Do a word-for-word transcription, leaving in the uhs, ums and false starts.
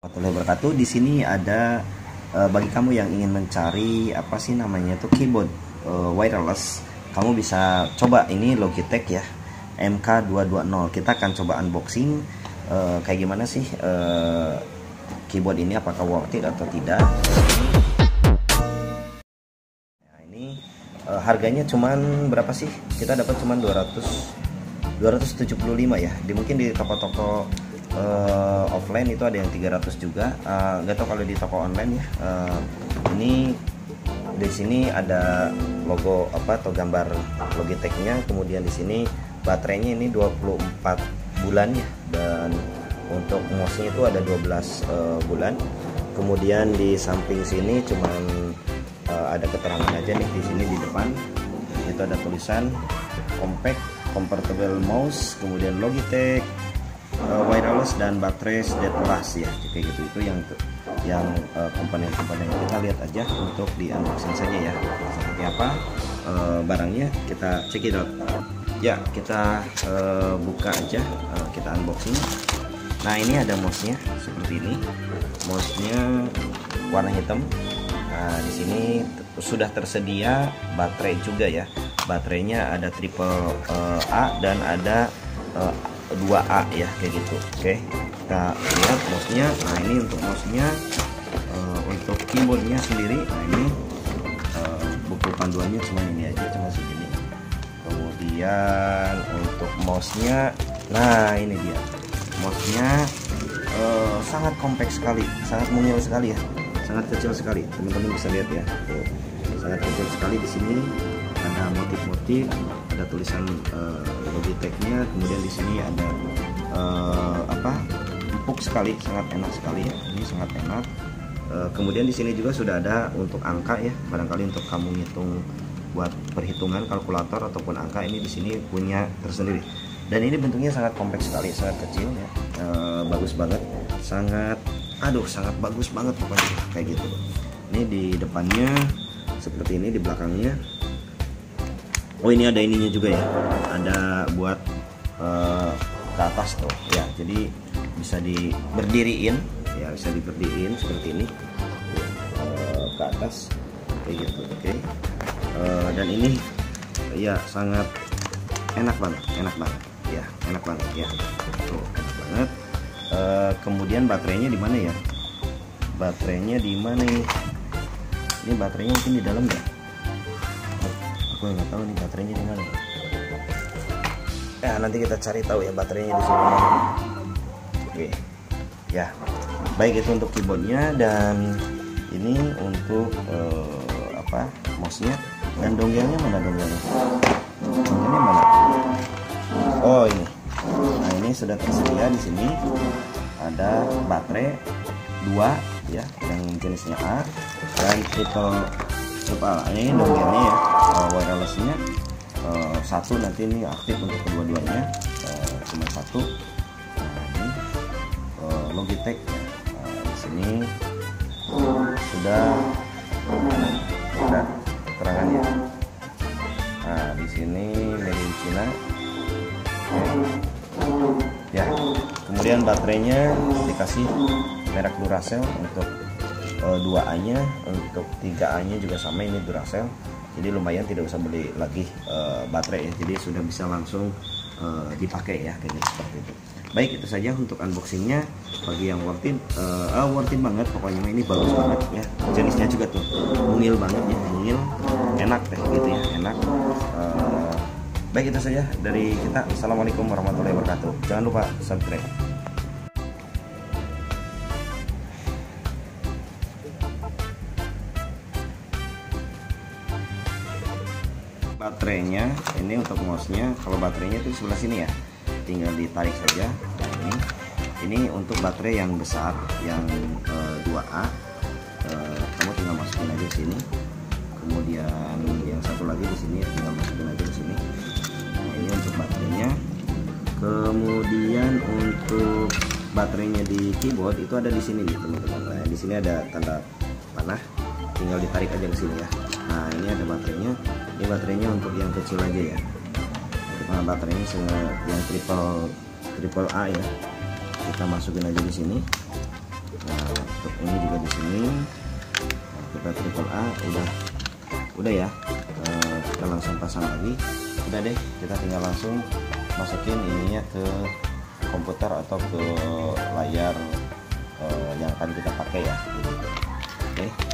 Warahmatullahi wabarakatuh. Di sini ada uh, bagi kamu yang ingin mencari apa sih namanya tuh keyboard uh, wireless, kamu bisa coba ini Logitech ya, M K dua dua nol. Kita akan coba unboxing uh, kayak gimana sih uh, keyboard ini, apakah worth it atau tidak. Nah, ini uh, harganya cuman berapa sih? Kita dapat cuman dua ratus tujuh puluh lima ya. Di mungkin di toko-toko Uh, offline itu ada yang tiga ratus juga, uh, nggak tahu kalau di toko online ya. Uh, ini di sini ada logo apa atau gambar Logitech-nya, kemudian di sini baterainya ini dua puluh empat bulan ya, dan untuk mouse-nya itu ada dua belas uh, bulan. Kemudian di samping sini cuman uh, ada keterangan aja nih, di sini di depan itu ada tulisan compact comfortable mouse, kemudian Logitech Uh, wireless dan baterai stateless ya, kayak gitu. Itu yang yang uh, komponen-komponen kita lihat aja untuk di unboxing saja ya, seperti apa uh, barangnya, kita check it out ya. Kita uh, buka aja, uh, kita unboxing. Nah, ini ada mouse-nya seperti ini, mouse-nya warna hitam. Nah, di sini sudah tersedia baterai juga ya, baterainya ada triple uh, A dan ada uh, dua A ya, kayak gitu. Oke, kita lihat mouse-nya. Nah, ini untuk mouse-nya, uh, untuk keyboard-nya sendiri. Nah, ini uh, buku panduannya cuma ini aja, cuma segini. Kemudian untuk mouse-nya, nah ini dia mouse-nya, uh, sangat kompak sekali, sangat mungil sekali ya, sangat kecil sekali. Teman-teman bisa lihat ya, tuh, sangat kecil sekali. Di sini ada motif-motif, ada tulisan uh, Logitech-nya, kemudian di sini ada uh, apa empuk sekali, sangat enak sekali ya, ini sangat enak. Uh, kemudian di sini juga sudah ada untuk angka ya, barangkali untuk kamu ngitung buat perhitungan kalkulator ataupun angka, ini di sini punya tersendiri. Dan ini bentuknya sangat kompak sekali, sangat kecil ya, uh, bagus banget, sangat, aduh sangat bagus banget pokoknya kayak gitu. Ini di depannya seperti ini, di belakangnya. Oh, ini ada ininya juga ya, ada buat uh, ke atas tuh ya, jadi bisa di berdiriin ya, bisa diberdiriin seperti ini uh, ke atas kayak gitu. Oke, okay. uh, dan ini ya sangat enak banget, enak banget ya, enak banget ya, tuh enak banget. Uh, kemudian baterainya di mana ya? Baterainya di mana nih? Ini baterainya mungkin di dalam ya? Aku nggak tahu nih baterainya di mana. Ya, nanti kita cari tahu ya baterainya di sini. Oke, ya, baik, itu untuk keyboardnya, dan ini untuk uh, apa mouse-nya. Dan dongelnya mana dongelnya? Dongelnya mana? Oh, ini. Nah, ini sudah tersedia di sini. Ada baterai dua ya, yang jenisnya A, dan triple triple A. Ini dongelnya ya, uh, wirelessnya uh, satu, nanti ini aktif untuk kedua-duanya, uh, cuma satu. Nah, ini uh, Logitech ya. Uh, di sini sudah ada keterangannya. Nah, di sini made in China. Okay. Ya, kemudian baterainya dikasih merek Duracell untuk dua A nya, untuk tiga A nya juga sama, ini Duracell. Jadi lumayan, tidak usah beli lagi uh, baterai ya, jadi sudah bisa langsung uh, dipakai ya, kayak gitu, seperti itu. Baik, itu saja untuk unboxingnya. Bagi yang worth it, uh, uh, worth it banget pokoknya, ini bagus banget ya, jenisnya juga tuh mungil banget ya, mungil, enak deh gitu ya, enak. Uh, baik, itu saja dari kita. Assalamualaikum warahmatullahi wabarakatuh. Jangan lupa subscribe. Baterainya ini untuk mouse-nya, kalau baterainya itu di sebelah sini ya, tinggal ditarik saja. Nah, ini ini untuk baterai yang besar, yang uh, dua A, uh, kamu tinggal masukin aja di sini. Kemudian yang satu lagi di sini, tinggal masukin aja di sini. Nah, ini untuk baterainya. Kemudian untuk baterainya di keyboard itu ada di sini nih teman-teman. Nah, di sini ada tanda panah, tinggal ditarik aja ke sini ya. Nah, ini ada baterainya. Ini baterainya untuk yang kecil aja ya. Nah, baterainya yang triple triple A ya. Kita masukin aja di sini. Nah, untuk ini juga di sini. Nah, kita triple A udah udah ya. Uh, kita langsung pasang lagi. Udah deh, kita tinggal langsung masukin ininya ke komputer atau ke layar uh, yang akan kita pakai ya. Oke.